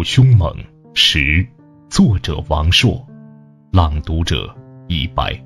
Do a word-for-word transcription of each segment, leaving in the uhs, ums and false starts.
凶猛。十，作者王朔，朗读者一白。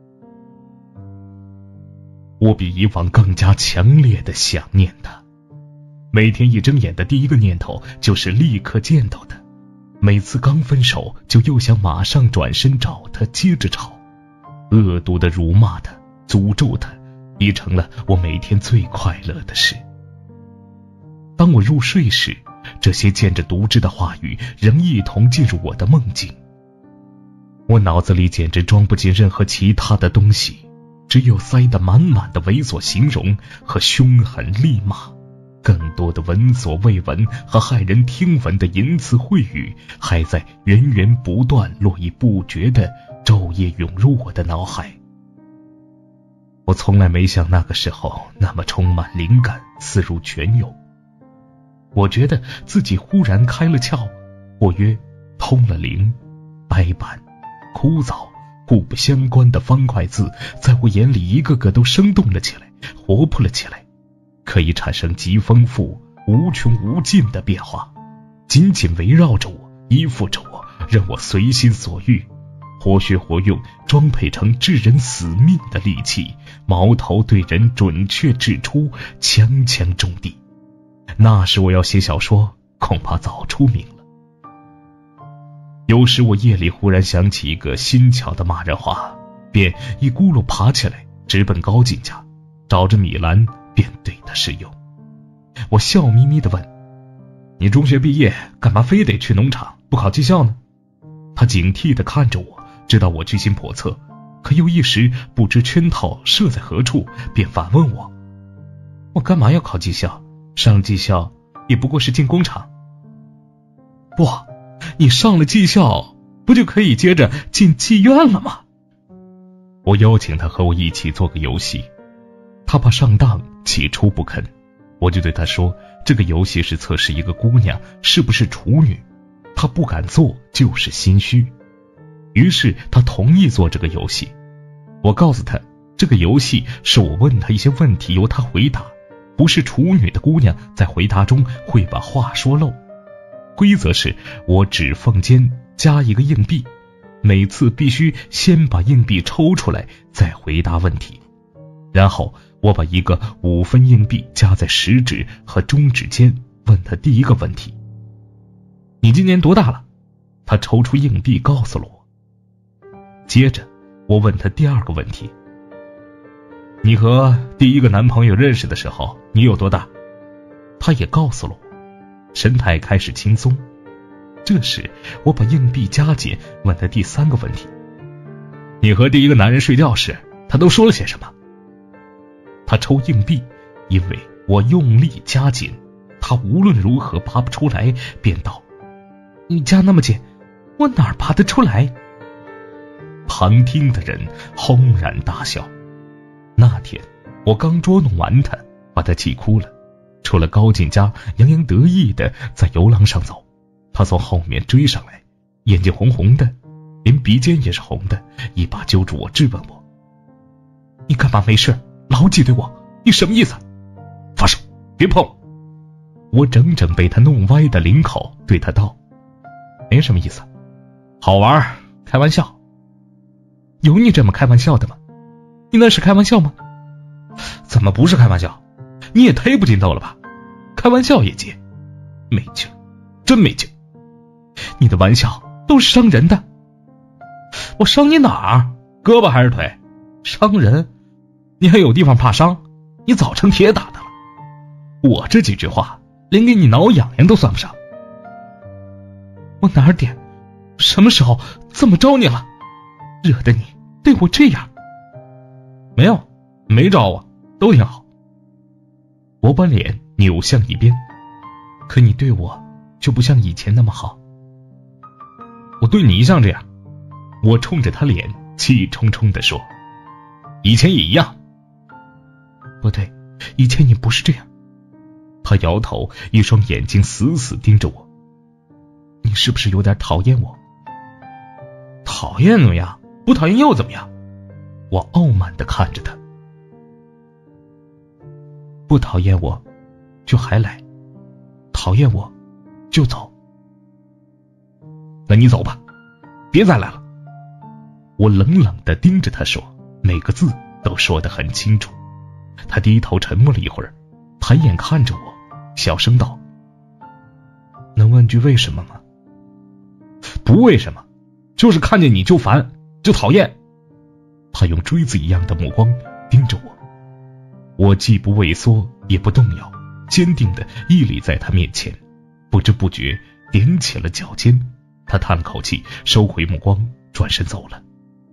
我比以往更加强烈地想念他，每天一睁眼的第一个念头就是立刻见到他，每次刚分手就又想马上转身找他接着吵，恶毒地辱骂他，诅咒他，已成了我每天最快乐的事。当我入睡时，这些见着毒汁的话语仍一同进入我的梦境。我脑子里简直装不进任何其他的东西，只有塞得满满的猥琐形容和凶狠厉骂，更多的闻所未闻和骇人听闻的淫词秽语还在源源不断、络绎不绝地昼夜涌入我的脑海。我从来没像那个时候那么充满灵感，思如泉涌。我觉得自己忽然开了窍，或曰通了灵，呆板、枯燥、互不相关的方块字在我眼里一个个都生动了起来，活泼了起来，可以产生极丰富、无穷无尽的变化，紧紧围绕着我，依附着我，任我随心所欲，活学活用，装配成致人死命的利器，矛头对人准确掷出，枪枪中地。那时我要写小说，恐怕早出名了。有时我夜里忽然想起一个新巧的骂人话，便一咕噜爬起来，直奔高进家，找着米兰便对他施用。我笑眯眯地问：你中学毕业干嘛非得去农场，不考技校呢？他警惕地看着我，知道我居心叵测，可又一时不知圈套设在何处，便反问我：我干嘛要考技校？上技校也不过是进工厂。不，你上了技校不就可以接着进妓院了吗？我邀请他和我一起做个游戏，他怕上当，起初不肯。我就对他说，这个游戏是测试一个姑娘是不是处女，他不敢做就是心虚。于是他同意做这个游戏。我告诉他，这个游戏是我问他一些问题，由他回答，不是处女的姑娘在回答中会把话说漏。规则是我指缝间加一个硬币，每次必须先把硬币抽出来再回答问题，然后我把一个五分硬币夹在食指和中指间，问他第一个问题：你今年多大了？他抽出硬币告诉了我。接着我问他第二个问题：你和第一个男朋友认识的时候你有多大？他也告诉了我，神态开始轻松。这时我把硬币加紧，问他第三个问题：你和第一个男人睡觉时他都说了些什么？他抽硬币，因为我用力加紧，他无论如何拔不出来，便道：你加那么紧，我哪儿拔得出来？旁听的人轰然大笑。那天我刚捉弄完他，把他气哭了，出了高进家，洋洋得意地在游廊上走。他从后面追上来，眼睛红红的，连鼻尖也是红的，一把揪住我，质问我：你干嘛没事牢记对我？你什么意思？发手，别碰！我整整被他弄歪的领口，对他道：没什么意思，好玩，开玩笑。有你这么开玩笑的吗？你那是开玩笑吗？怎么不是开玩笑？你也忒不筋斗了吧？开玩笑也接，没劲，真没劲。你的玩笑都是伤人的。我伤你哪儿？胳膊还是腿？伤人？你还有地方怕伤？你早成铁打的了。我这几句话连给你挠痒痒都算不上。我哪儿点？什么时候这么招你了？惹得你对我这样？没有，没招我，都挺好。我把脸扭向一边，可你对我就不像以前那么好。我对你一向这样。我冲着他脸气冲冲地说：以前也一样。不对，以前你不是这样。他摇头，一双眼睛死死盯着我。你是不是有点讨厌我？讨厌怎么样？不讨厌又怎么样？我傲慢地看着他。不讨厌我就还来，讨厌我就走。 那你走吧，别再来了。我冷冷地盯着他说，每个字都说得很清楚。他低头沉默了一会儿，抬眼看着我，小声道：能问句为什么吗？不为什么，就是看见你就烦，就讨厌。他用锥子一样的目光盯着我，我既不畏缩也不动摇，坚定地屹立在他面前，不知不觉踮起了脚尖。他叹了口气，收回目光，转身走了。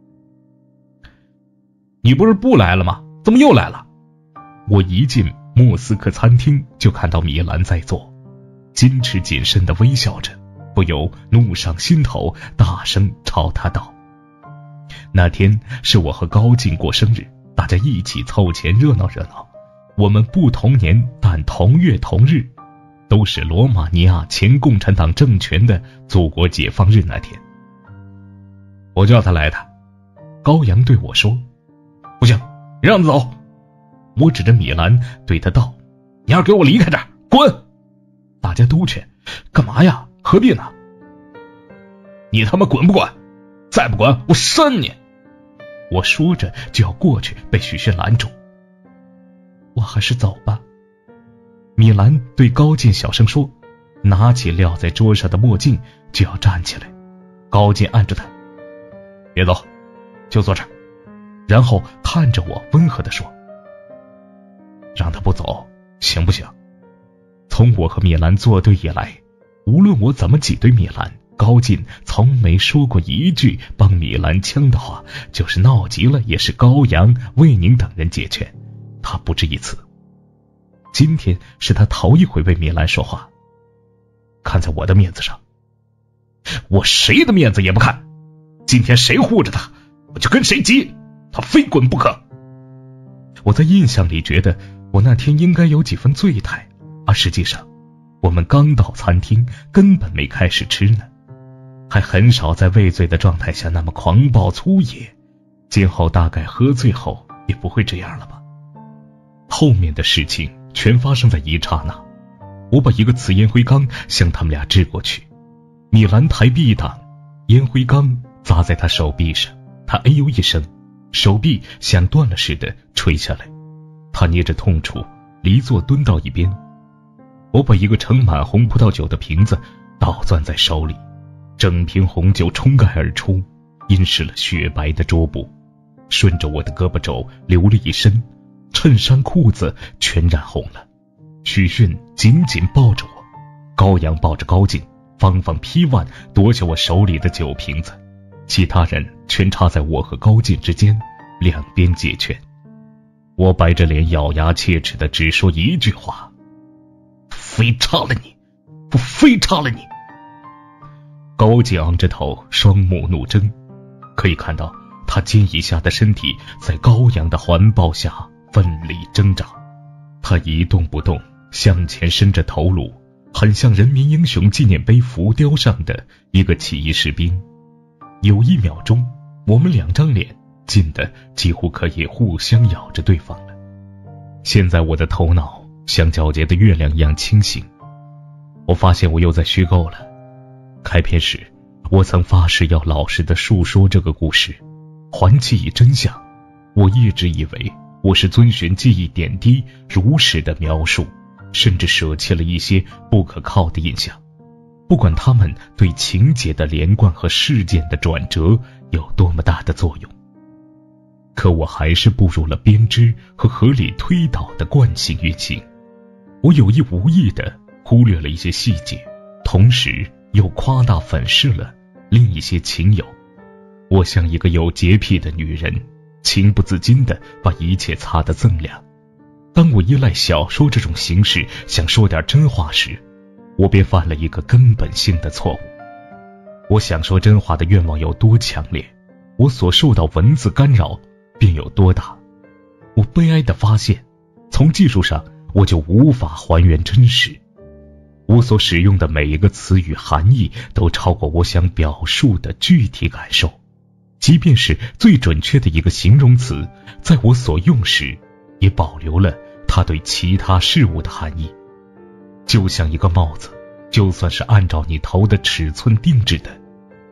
你不是不来了吗？怎么又来了？我一进莫斯科餐厅就看到米兰在座，矜持谨慎地微笑着，不由怒上心头，大声朝他道：那天是我和高进过生日，大家一起凑钱热闹热闹。我们不同年，但同月同日，都是罗马尼亚前共产党政权的祖国解放日那天。我叫他来的。高阳对我说：不行，让他走。我指着米兰对他道：你要给我离开这儿，滚！大家都劝：干嘛呀？何必呢？你他妈滚不滚？再不滚我扇你！我说着就要过去，被许宣拦住。我还是走吧。米兰对高进小声说，拿起撂在桌上的墨镜就要站起来。高进按着他：别走，就坐这儿。然后看着我温和地说：让他不走行不行？从我和米兰作对以来，无论我怎么挤兑米兰，高进从没说过一句帮米兰枪的话，就是闹急了也是高阳、魏宁等人解劝，他不止一次。今天是他头一回为米兰说话，看在我的面子上，我谁的面子也不看，今天谁护着他，我就跟谁急，他非滚不可。我在印象里觉得我那天应该有几分醉态，而实际上我们刚到餐厅，根本没开始吃呢，还很少在未醉的状态下那么狂暴粗野，今后大概喝醉后也不会这样了吧。后面的事情全发生在一刹那，我把一个瓷烟灰缸向他们俩掷过去，米兰抬臂一挡，烟灰缸砸在他手臂上，他哎呦一声，手臂像断了似的垂下来，他捏着痛楚离座蹲到一边。我把一个盛满红葡萄酒的瓶子倒攥在手里，整瓶红酒冲盖而出，浸湿了雪白的桌布，顺着我的胳膊肘流了一身，衬衫裤子全染红了。许逊紧紧抱着我，高阳抱着高进，方方劈腕夺下我手里的酒瓶子，其他人全插在我和高进之间，两边解劝。我白着脸咬牙切齿的只说一句话：非插了你，不非插了你！高进昂着头，双目怒睁，可以看到他肩以下的身体在高阳的环抱下奋力挣扎，他一动不动，向前伸着头颅，很像人民英雄纪念碑浮雕上的一个起义士兵。有一秒钟，我们两张脸近的几乎可以互相咬着对方了。现在我的头脑像皎洁的月亮一样清醒，我发现我又在虚构了。开篇时我曾发誓要老实地述说这个故事，还其以真相。我一直以为我是遵循记忆点滴如实的描述，甚至舍弃了一些不可靠的印象，不管他们对情节的连贯和事件的转折有多么大的作用。可我还是步入了编织和合理推导的惯性运行，我有意无意地忽略了一些细节，同时又夸大粉饰了另一些情由。我像一个有洁癖的女人，情不自禁地把一切擦得锃亮。当我依赖小说这种形式想说点真话时，我便犯了一个根本性的错误。我想说真话的愿望有多强烈，我所受到文字干扰便有多大。我悲哀地发现，从技术上我就无法还原真实。我所使用的每一个词语含义都超过我想表述的具体感受，即便是最准确的一个形容词，在我所用时也保留了它对其他事物的含义。就像一个帽子，就算是按照你头的尺寸定制的，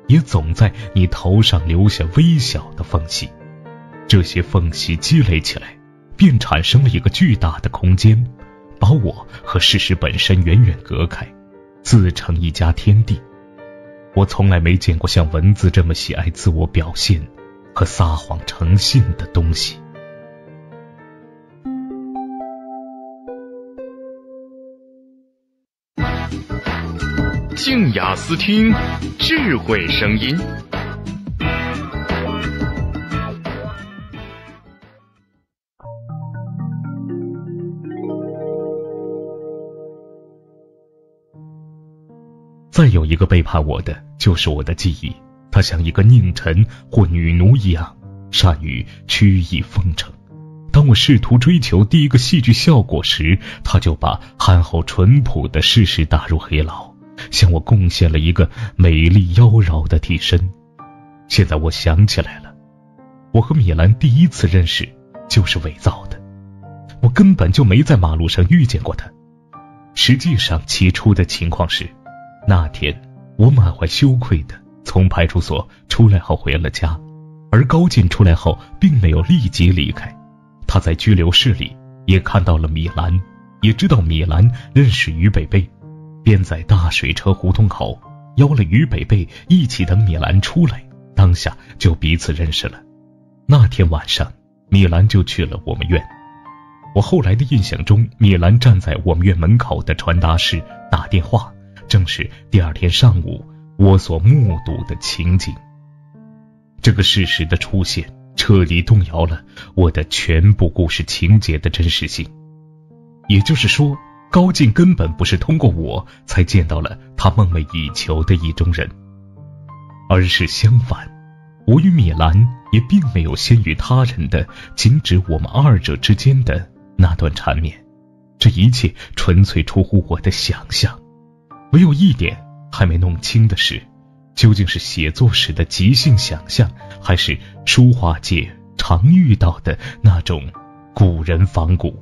也总在你头上留下微小的缝隙，这些缝隙积累起来，便产生了一个巨大的空间，把我和事实本身远远隔开，自成一家天地。我从来没见过像文字这么喜爱自我表现和撒谎成性的东西。 静雅思听，智慧声音。 再有一个背叛我的，就是我的记忆，它像一个佞臣或女奴一样，善于曲意奉承。当我试图追求第一个戏剧效果时，他就把憨厚淳朴的事实打入黑牢，向我贡献了一个美丽妖娆的替身。现在我想起来了，我和米兰第一次认识就是伪造的，我根本就没在马路上遇见过他。实际上起初的情况是，那天我满怀羞愧的从派出所出来后回了家，而高进出来后并没有立即离开，他在拘留室里也看到了米兰，也知道米兰认识于北贝，便在大水车胡同口邀了于北贝一起等米兰出来，当下就彼此认识了。那天晚上米兰就去了我们院，我后来的印象中，米兰站在我们院门口的传达室打电话，正是第二天上午我所目睹的情景。这个事实的出现彻底动摇了我的全部故事情节的真实性。也就是说，高进根本不是通过我才见到了他梦寐以求的意中人，而是相反，我与米兰也并没有先于他人的仅指我们二者之间的那段缠绵。这一切纯粹出乎我的想象。唯有一点还没弄清的是，究竟是写作时的即兴想象，还是书画界常遇到的那种古人仿古。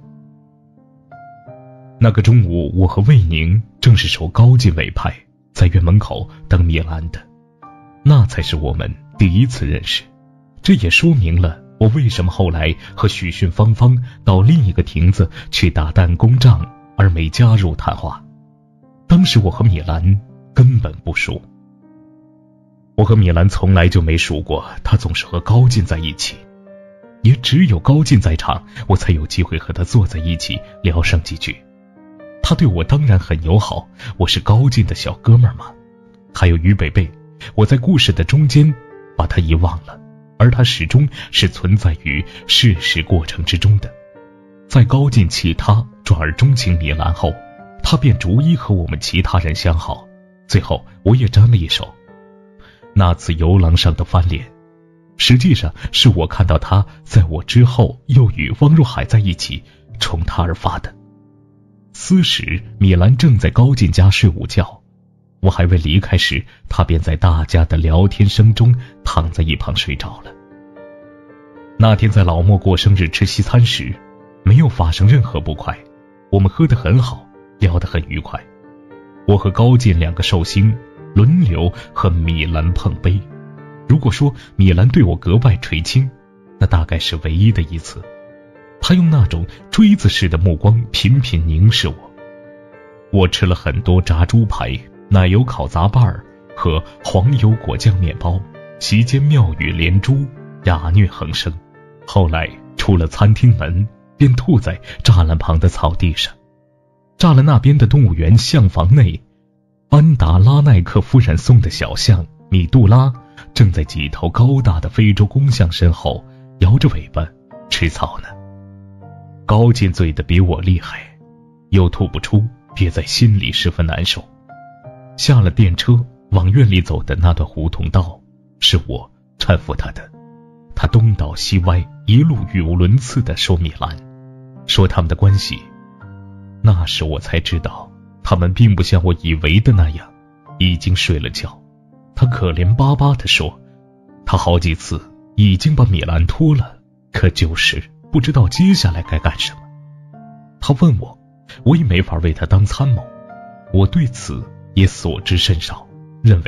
那个中午，我和魏宁正是受高进委派在院门口等米兰的，那才是我们第一次认识。这也说明了我为什么后来和许逊芳芳到另一个亭子去打弹弓仗而没加入谈话。当时我和米兰根本不熟，我和米兰从来就没数过，他总是和高进在一起，也只有高进在场，我才有机会和他坐在一起聊上几句。他对我当然很友好，我是高进的小哥们儿嘛。还有于北贝，我在故事的中间把他遗忘了，而他始终是存在于事实过程之中的。在高进弃他转而钟情米兰后，他便逐一和我们其他人相好，最后我也沾了一手。那次游廊上的翻脸，实际上是我看到他在我之后又与汪若海在一起，冲他而发的。此时米兰正在高进家睡午觉，我还未离开时，他便在大家的聊天声中躺在一旁睡着了。那天在老莫过生日吃西餐时，没有发生任何不快，我们喝得很好，聊得很愉快。我和高进两个寿星轮流和米兰碰杯，如果说米兰对我格外垂青，那大概是唯一的一次。他用那种锥子似的目光频频凝视我。我吃了很多炸猪排、奶油烤杂拌儿和黄油果酱面包，席间妙语连珠，雅谑横生。后来出了餐厅门，便吐在栅栏旁的草地上。栅栏那边的动物园象房内，班达拉奈克夫人送的小象米杜拉正在几头高大的非洲公象身后摇着尾巴吃草呢。高进醉得比我厉害，又吐不出，憋在心里十分难受。下了电车往院里走的那段胡同道是我搀扶他的，他东倒西歪，一路语无伦次地说米兰，说他们的关系。那时我才知道，他们并不像我以为的那样已经睡了觉。他可怜巴巴地说，他好几次已经把米兰拖了，可就是不知道接下来该干什么。他问我，我也没法为他当参谋，我对此也所知甚少，认为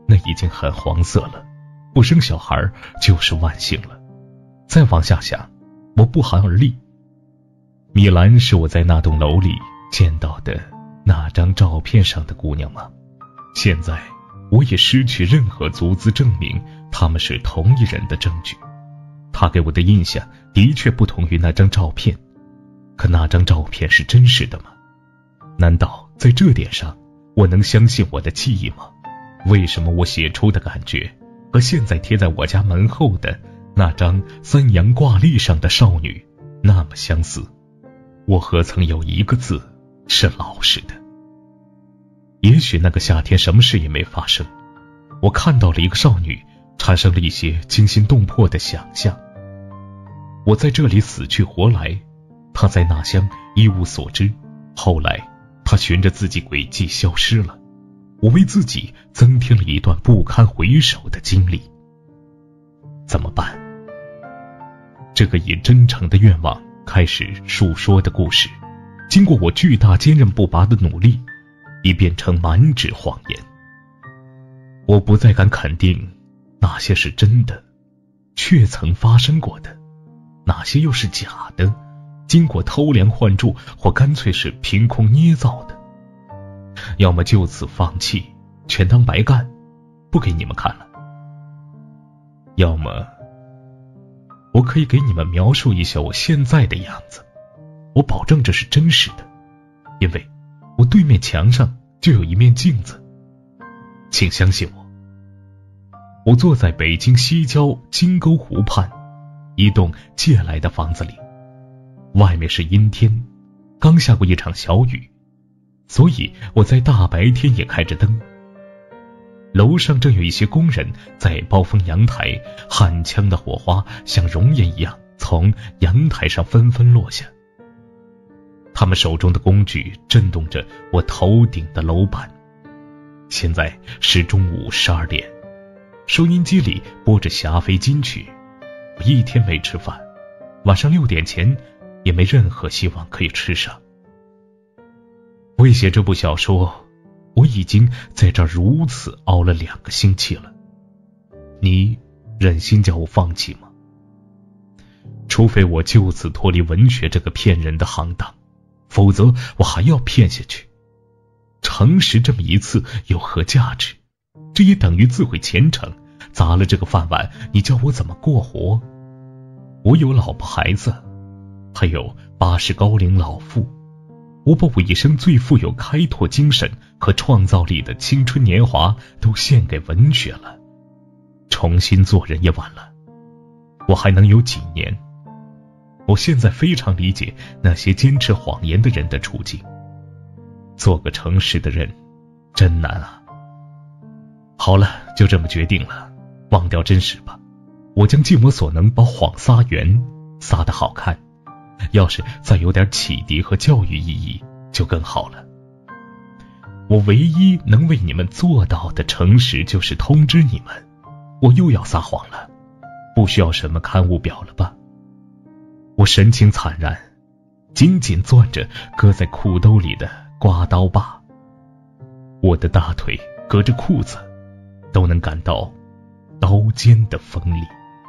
那已经很黄色了，不生小孩就是万幸了。再往下想，我不寒而栗。米兰是我在那栋楼里见到的那张照片上的姑娘吗？现在我也失去任何足资证明他们是同一人的证据。她给我的印象的确不同于那张照片，可那张照片是真实的吗？难道在这点上我能相信我的记忆吗？为什么我写出的感觉和现在贴在我家门后的那张三阳挂历上的少女那么相似？我何曾有一个字是老实的？也许那个夏天什么事也没发生，我看到了一个少女，产生了一些惊心动魄的想象。我在这里死去活来，她在那乡一无所知，后来她循着自己轨迹消失了，我为自己增添了一段不堪回首的经历。怎么办？这个以真诚的愿望开始述说的故事，经过我巨大坚韧不拔的努力，已变成满纸谎言。我不再敢肯定哪些是真的，确曾发生过的，哪些又是假的，经过偷梁换柱，或干脆是凭空捏造的。要么就此放弃，全当白干，不给你们看了；要么我可以给你们描述一下我现在的样子，我保证这是真实的，因为我对面墙上就有一面镜子。请相信我，我坐在北京西郊金沟湖畔一栋借来的房子里，外面是阴天，刚下过一场小雨，所以我在大白天也开着灯。楼上正有一些工人在包风阳台，焊枪的火花像熔岩一样从阳台上纷纷落下，他们手中的工具震动着我头顶的楼板。现在是中午十二点，收音机里播着霞飞金曲。我一天没吃饭，晚上六点前也没任何希望可以吃上。为写这部小说，我已经在这儿如此熬了两个星期了，你忍心叫我放弃吗？除非我就此脱离文学这个骗人的行当，否则我还要骗下去。诚实这么一次有何价值？这也等于自毁前程，砸了这个饭碗，你叫我怎么过活？我有老婆孩子，还有八十高龄老妇，我把我一生最富有开拓精神和创造力的青春年华都献给文学了，重新做人也晚了，我还能有几年？我现在非常理解那些坚持谎言的人的处境，做个诚实的人真难啊。好了，就这么决定了，忘掉真实吧，我将尽我所能把谎撒圆，撒得好看，要是再有点启迪和教育意义就更好了。我唯一能为你们做到的诚实就是通知你们，我又要撒谎了，不需要什么刊物表了吧。我神情惨然，紧紧攥着搁在裤兜里的刮刀把，我的大腿隔着裤子都能感到刀尖的锋利。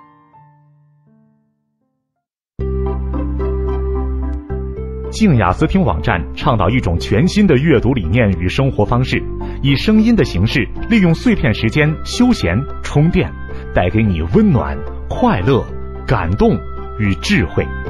静雅思听网站倡导一种全新的阅读理念与生活方式，以声音的形式，利用碎片时间休闲充电，带给你温暖、快乐、感动与智慧。